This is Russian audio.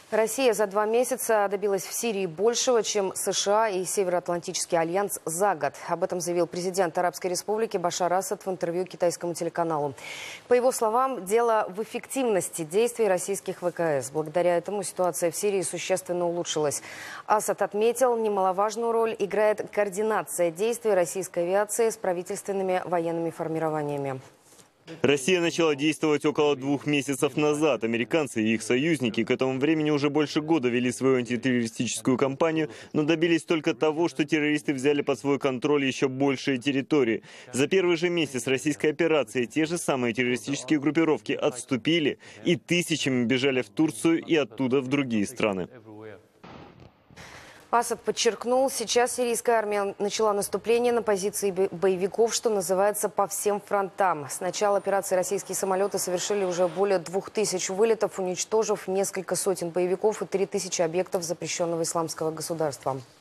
Россия за 2 месяца добилась в Сирии большего, чем США и Североатлантический альянс за год. Об этом заявил президент Арабской Республики Башар Асад в интервью китайскому телеканалу. По его словам, дело в эффективности действий российских ВКС. Благодаря этому ситуация в Сирии существенно улучшилась. Асад отметил, немаловажную роль играет координация действий российской авиации с правительственными военными формированиями. Россия начала действовать около 2 месяцев назад. Американцы и их союзники к этому времени уже больше года вели свою антитеррористическую кампанию, но добились только того, что террористы взяли под свой контроль еще большие территории. За первый же месяц российской операции те же самые террористические группировки отступили и тысячами бежали в Турцию и оттуда в другие страны. Асад подчеркнул, сейчас сирийская армия начала наступление на позиции боевиков, что называется, по всем фронтам. С начала операции российские самолеты совершили уже более 2000 вылетов, уничтожив несколько сотен боевиков и 3000 объектов запрещенного исламского государства.